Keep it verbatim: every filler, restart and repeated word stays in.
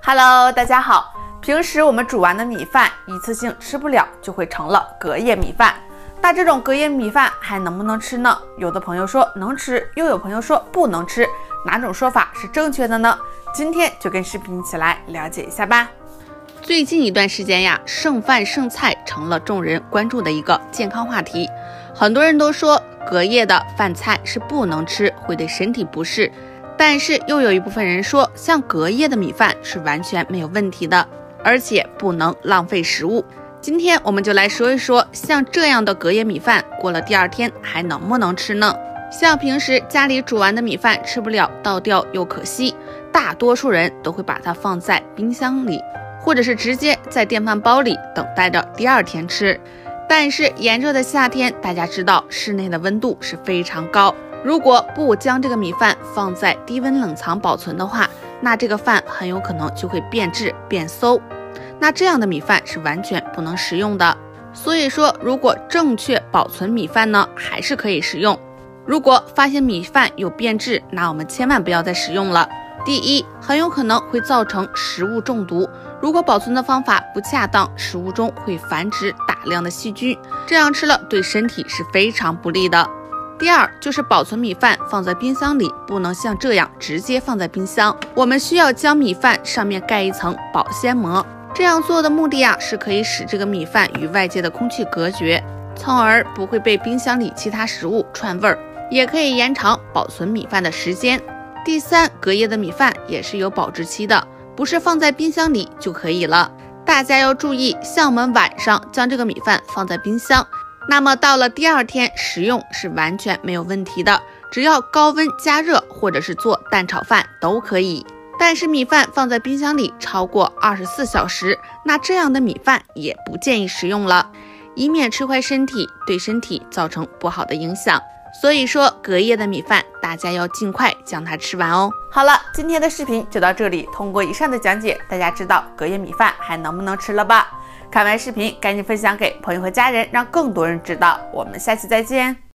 Hello， 大家好。平时我们煮完的米饭一次性吃不了，就会成了隔夜米饭。那这种隔夜米饭还能不能吃呢？有的朋友说能吃，又有朋友说不能吃，哪种说法是正确的呢？今天就跟视频一起来了解一下吧。 最近一段时间呀，剩饭剩菜成了众人关注的一个健康话题。很多人都说隔夜的饭菜是不能吃，会对身体不适。但是又有一部分人说，像隔夜的米饭是完全没有问题的，而且不能浪费食物。今天我们就来说一说，像这样的隔夜米饭过了第二天还能不能吃呢？像平时家里煮完的米饭吃不了，倒掉又可惜，大多数人都会把它放在冰箱里，或者是直接在电饭煲里等待着第二天吃。但是炎热的夏天，大家知道室内的温度是非常高，如果不将这个米饭放在低温冷藏保存的话，那这个饭很有可能就会变质变馊，那这样的米饭是完全不能食用的。所以说，如果正确保存米饭呢，还是可以食用。如果发现米饭有变质，那我们千万不要再食用了。第一，很有可能会造成食物中毒，如果保存的方法不恰当，食物中会繁殖大量的细菌，这样吃了对身体是非常不利的。第二，就是保存米饭放在冰箱里，不能像这样直接放在冰箱，我们需要将米饭上面盖一层保鲜膜。这样做的目的啊，是可以使这个米饭与外界的空气隔绝，从而不会被冰箱里其他食物串味儿，也可以延长保存米饭的时间。第三，隔夜的米饭也是有保质期的，不是放在冰箱里就可以了。大家要注意，像我们晚上将这个米饭放在冰箱，那么到了第二天食用是完全没有问题的，只要高温加热或者是做蛋炒饭都可以。但是米饭放在冰箱里超过二十四小时，那这样的米饭也不建议食用了，以免吃坏身体，对身体造成不好的影响。所以说隔夜的米饭大家要尽快将它吃完哦。 好了，今天的视频就到这里。通过以上的讲解，大家知道隔夜米饭还能不能吃了吧？看完视频赶紧分享给朋友和家人，让更多人知道。我们下期再见。